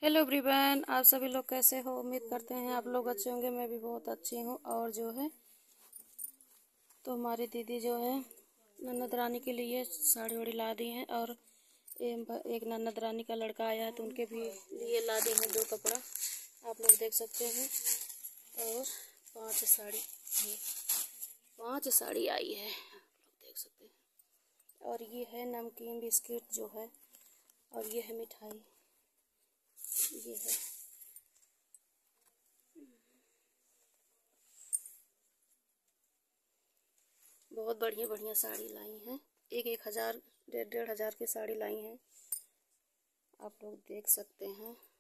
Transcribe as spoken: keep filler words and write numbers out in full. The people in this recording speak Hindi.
हेलो एवरीवन, आप सभी लोग कैसे हो। उम्मीद करते हैं आप लोग अच्छे होंगे। मैं भी बहुत अच्छी हूँ। और जो है तो हमारी दीदी जो है ननद रानी के लिए साड़ी वाड़ी ला दी हैं। और एक ननद रानी का लड़का आया है तो उनके भी लिए ला दी हैं दो कपड़ा, आप लोग देख सकते हैं। और पांच साड़ी पांच साड़ी आई है, आप लोग देख सकते हैं। और ये है नमकीन बिस्किट जो है, और ये है मिठाई, ये है। बहुत बढ़िया बढ़िया साड़ी लाई हैं। एक एक हज़ार डेढ़ डेढ़ हज़ार की साड़ी लाई हैं, आप लोग देख सकते हैं।